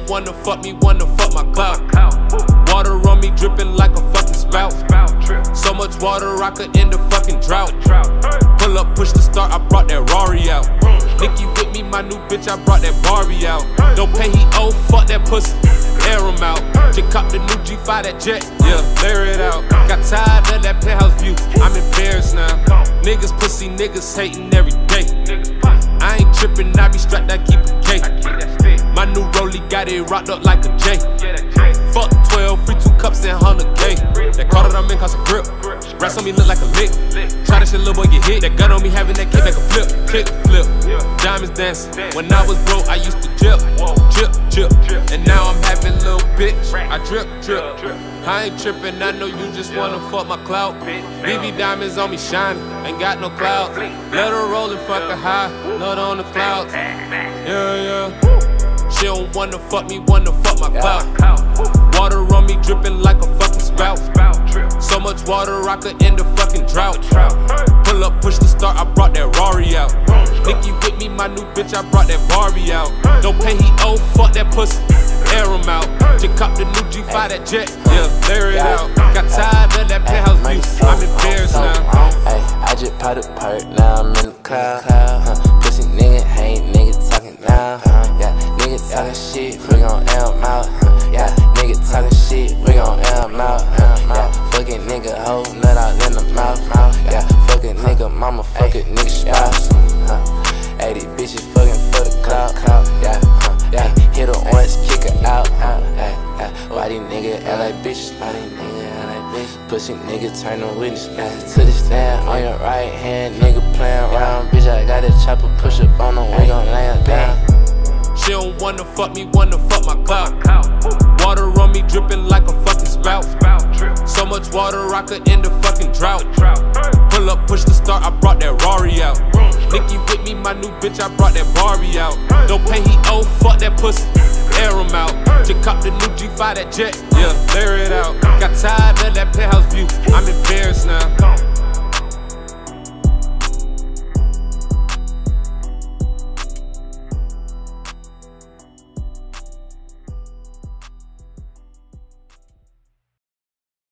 don't wanna fuck me, wanna fuck my clout. Water on me dripping like a fucking spout. So much water I could end a fucking drought. Pull up, push the start, I brought that Rari out. Nikki with me, my new bitch, I brought that Barbie out. Don't pay, he old, fuck that pussy, air him out. Just cop the new G5, that jet, yeah, layer it out. Got tired of that penthouse view, I'm embarrassed now. Niggas pussy, niggas hating every day. I ain't trippin', I be strapped, I keep a K. My new rollie got it rocked up like a J. Fuck 12, free 2 cups and 100K. That car that I'm in cost a grip. Rats on me look like a lick. Try that shit, little boy, get hit. That gun on me having that kick like a flip. Kick, flip. Diamonds dancing. When I was broke, I used to drip. Drip. And now I'm having little bitch. I drip. I ain't trippin', I know you just wanna fuck my clout. BB diamonds on me shining, ain't got no clouds. Let her roll and fuck her high, not on the clouds. Yeah. She don't wanna fuck me, wanna fuck my clout. Water on me dripping like a fucking spout. So much water I could end a fucking drought. Pull up, push the start, I brought that Rari out. Nikki with me, my new bitch, I brought that Barbie out. Don't pay, he old, fuck that pussy, air him out. Just cop the new G5, that jet, yeah, layer it out. Got tired of that penthouse view, I'm embarrassed now. I just popped a perk, now I'm in the cloud. Pussy nigga, ain't nigga talking now. Yeah, nigga talking shit, we gon' amp out. Yeah, nigga talking shit, we gon' amp out. Yeah, fucking nigga, hoe, nut out in the mouth. Yeah, fucking nigga, mama, fucking nigga spouse. Hey, these bitches fucking for the clout. Yeah, hit her once, kick her out. Why these niggas act like bitches? Pussy nigga turn the witness. To the stand on your right hand, nigga playing around. Bitch, I got a chopper, push up on them, we gon' land down. She don't wanna fuck me, wanna fuck my clout. Water on me dripping like a fucking spout. So much water I could end a fucking drought. Pull up, push the start, I brought that Rari out. Nikki with me, my new bitch, I brought that Barbie out. Don't pay, he old, fuck that pussy, air him out. Just cop the new G5, that jet, yeah, layer it out. Got tired of that penthouse view, I'm embarrassed now.